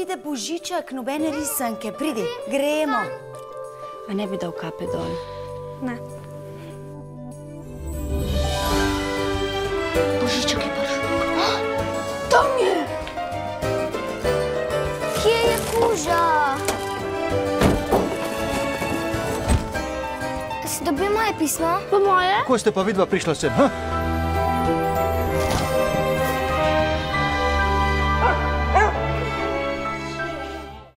pride Božiček, nobene risanke. Pridi, gremo. A ne bi dal kape dol? Ne. Božiček je prišel. Tam je! Kje je kuža? Si dobil moje pismo? Po moje? Ko ste pa vidva prišla sem, ha?